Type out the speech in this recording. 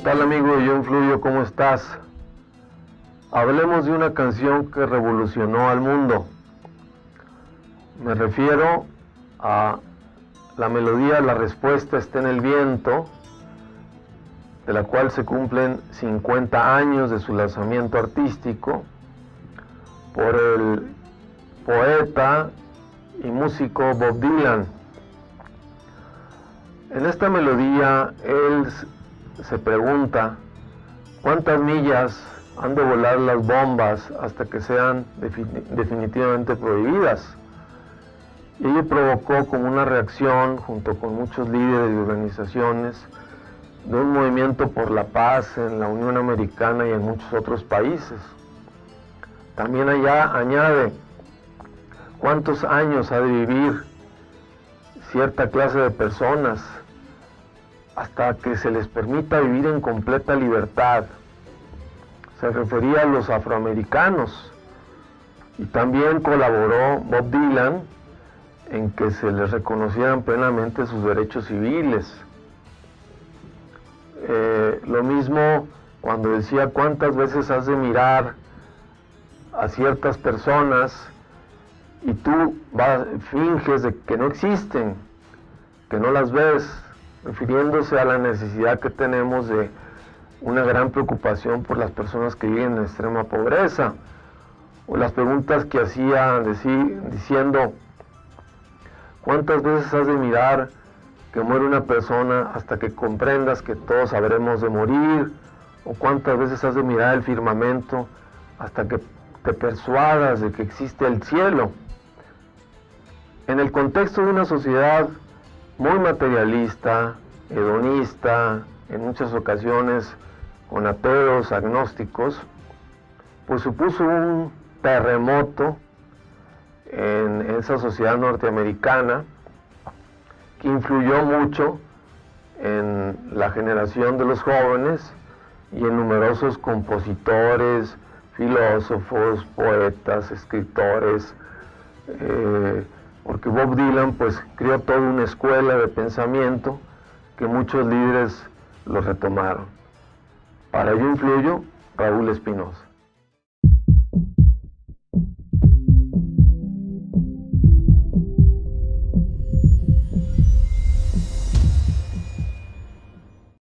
tal, amigo de Yo Influyo? ¿Cómo estás? Hablemos de una canción que revolucionó al mundo. Me refiero a la melodía La respuesta está en el viento, de la cual se cumplen 50 años de su lanzamiento artístico por el poeta y músico Bob Dylan. En esta melodía él se pregunta cuántas millas han de volar las bombas hasta que sean definitivamente prohibidas. Y ello provocó como una reacción, junto con muchos líderes y organizaciones, de un movimiento por la paz en la Unión Americana y en muchos otros países. También allá añade cuántos años ha de vivir cierta clase de personas hasta que se les permita vivir en completa libertad. Se refería a los afroamericanos, y también colaboró Bob Dylan en que se les reconocieran plenamente sus derechos civiles. Lo mismo cuando decía cuántas veces has de mirar a ciertas personas y tú finges de que no existen, que no las ves, refiriéndose a la necesidad que tenemos de una gran preocupación por las personas que viven en extrema pobreza, o las preguntas que hacía diciendo cuántas veces has de mirar que muere una persona hasta que comprendas que todos habremos de morir, o cuántas veces has de mirar el firmamento hasta que te persuadas de que existe el cielo. En el contexto de una sociedad muy materialista, hedonista, en muchas ocasiones con ateos, agnósticos, pues supuso un terremoto en esa sociedad norteamericana que influyó mucho en la generación de los jóvenes y en numerosos compositores, filósofos, poetas, escritores, porque Bob Dylan pues creó toda una escuela de pensamiento que muchos líderes lo retomaron. Para Yo Influyo, Raúl Espinosa.